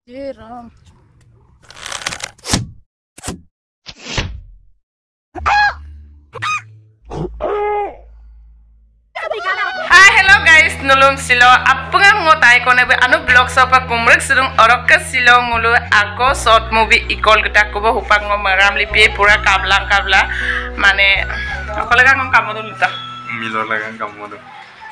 Jai Ram. Hi, hello guys, nulum silo. Apang ngotai ko na anu vlog sa pagkumrek sirung orok ka silo ngulu ako short movie ikol kita ko ba hupang ngo maram lipi pura kablang kabla mane ako laga ngom kamu dulu ta. Milo laga kamu dulu.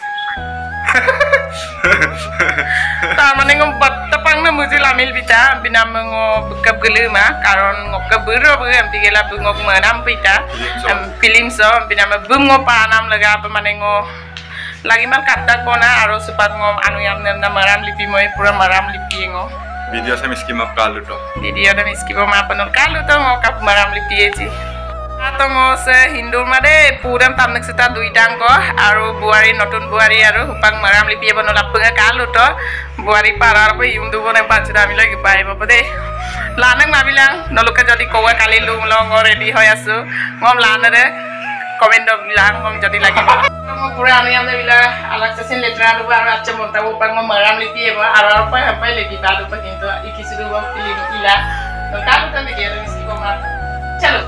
Mane ngom tapang na muzi lamil bita binam ngo bekap gele ma karon ngo kaburo bu am tigela bu ngo manam bita film so binam bu ngo panam laga apa mane ngo lagi mal kata kona aro supat ngom anu yang na maram lipi moy pura maram lipi ngo video sa miski map kalu to video da miski bo ma panol kalu to ngo kap maram lipi eji ato ngo se hindur made puram tamnek sita duitang ko aro buari notun buari aro hupang maram lipi bonol apanga kalu to buari parar pe yundu bone panchda mi lagi pai bo de lanang mabilang noluka jodi kowa kali lu long ready hoy asu ngom lanare comment bilang ngom jadi lagi ngom pura anu yang bila alak sesin letra adu aro acha monta hupang ngom maram lipi bo aro apa lagi badu pe kintu ikisiru bo pilih ila no kalu kan de kira miski bo ma chalo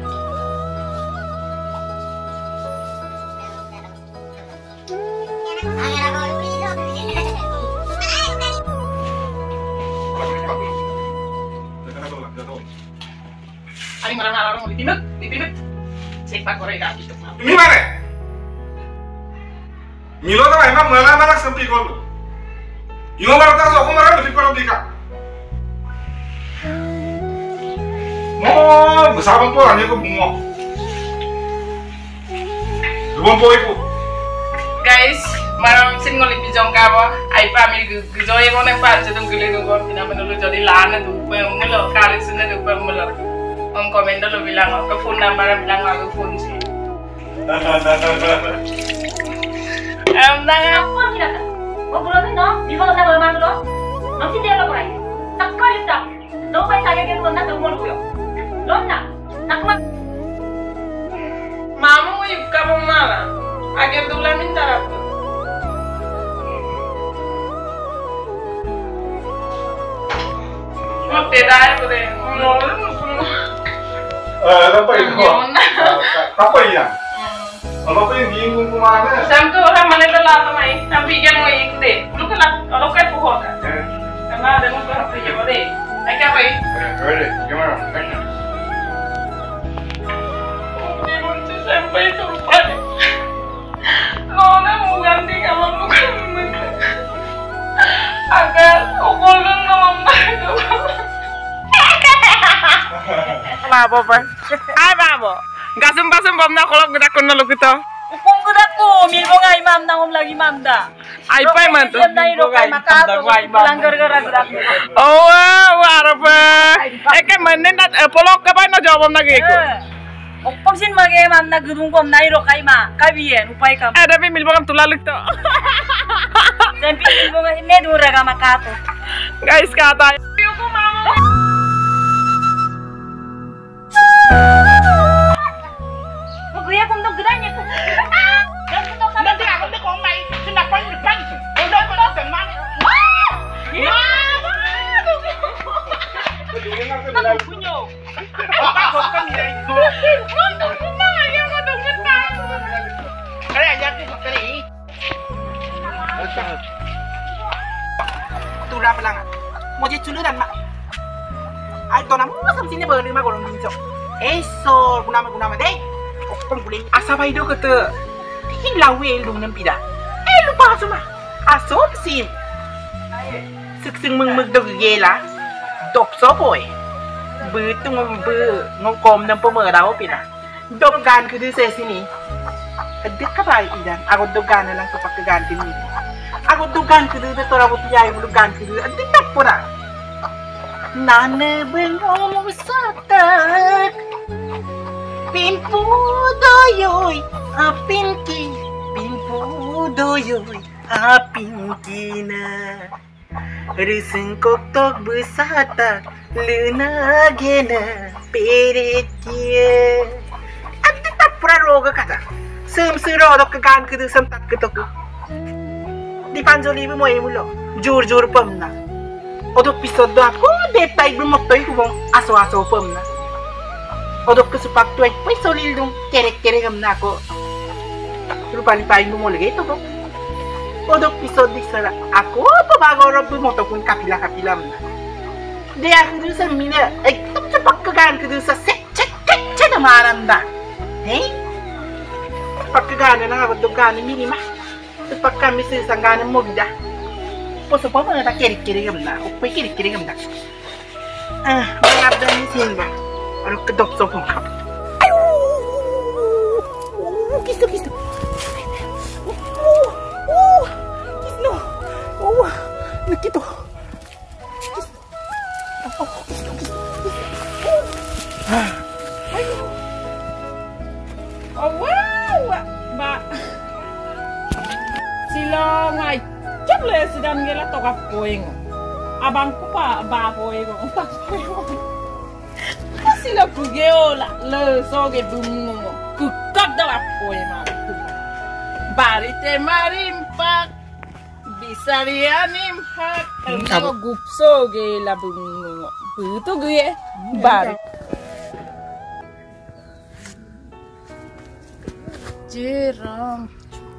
Ari marah-marah orang mau dipinut. Sepak korek dah gitu. Ini mana? Milo tuh emang malah sempi kolu. Yung marah tak aku marah lebih kurang dika. Mau besar bangpo hanya aku bungo. Bangpo itu. Guys, marang sin ngoli bijong kabo, ai pamil gujoy mo nang pancho tung gili tung kon pinamenulu jadi lana tuh, melo kali sini tuh melo. Om komen dulu bilang ke phone number bilang aku phone sih. Nang apa kita? Mau pulang ni no? Di mana nak bermain dulu? Nanti dia nak bermain. Tak kau itu tak? Lo pun saya yang nak tunggu dulu. Lo nak? Nak mana? Mamu kamu mana? Agar dulu minta apa? Mau tidak boleh. Apa itu? Apa ini? Apa ini bingung kemana? Sampai orang mana telah temai, sampai ikan mau ikut deh. Lu kan kalau kayak pohon kan? Karena ada mau berapa jam deh? Naik apa ini? Ready? Gimana? Sampai turun. Nona mau ganti kalau bukan agar obolon ngomong itu. Babo pa. Ay babo. Gasum bom na kolok geda kun nalo kita. Upong gudak ko, milbo nga imam na lagi mamda. Ay pa man to. Yan na iro kay makato. Langgar gara gudak. Oh wow, pa. Eke manen na polok ka ba no jawab na geko. Upong sin mage mam na gurung kom na iro kay ma. Kabiyen upay kam. Ada bi milbo kam tulaluk to. Sampai milbo nga ne dura ga makato. Guys kata. Yuko mama. Kuya kung naggranya ko. Nanti ako na kung may sinapay mo pa. Wala ko na teman. Ano punyo? Ako ka niya ito. Kaya yan ko kali. Tula pa lang. Mo je tuludan ma. Ay to na mo samsin ni beli ma ko ng dinso. Eso, guna deh. Pengguling asabay do kata hilawe lu nempida lupa semua asop sim seksing mengmegdog yela dop soboy betung ngom nam pemerau pina dop gan ke sini adik kabai idan aku dogan lang kepak ganti ni aku dogan ke tora butu yai bulu gan ke adik tak pura nane bengom satak Pimpu doyoy, apinki. Pimpu doyoy, apinki na. Resengkok tok besata, lenagena peretia. Adi tak praroga kata. Sem serodok kegan kedu semtat ketok. Di panjoli mo mulo, jur pemna. Odok pisod do ako, depay bumotoy ko bang aso-aso pam na. Odok kesupak tuay, pay solil dong kerek-kerek am na ako. Rupa-lipain mo lagi ito bang. Odok pisod di sara ako, pabago rin bumoto kung kapila-kapila am na. Di ako dun sa mina, ay tupak kagaan ko dun sa set-set-set na maranda. Hey? Pagkagana na nga, doon gana minima. Tupak kami sa isang gana mo gida. Poso pa mo na kirik-kirik am na. Upay kirik-kirik am na. Mga abdan ni Simba. Ano kadok-sok mo ka? Kisto. Kisno. Nakito. Wow, ba. Sila ngay. Chable sedang gela tokap poing. Abang ko pa ba poing. Sila kugeo la le soge bum. Kukap daw poing ma. Barite marimpak. Bisarianimpak. Kalau gupso ge la bum. Begitu gue bar. Jerang.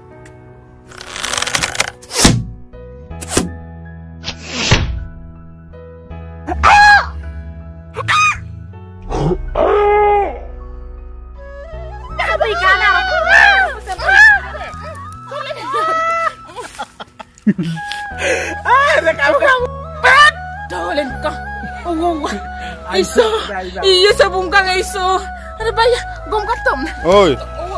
Tolong ka. Iso. Iya sa bungkang iso. Ano ba ya? Gom katom. Oi.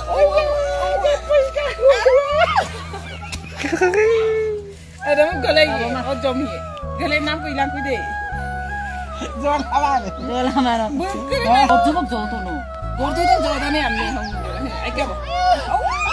Ada mo galay. O jomi. Galay nam ko ilang ko de. Jual apa ni? Jual mana? Jumuk jauh tu no. Gordo tu jauh dah ni amne hong. Ay kya ba?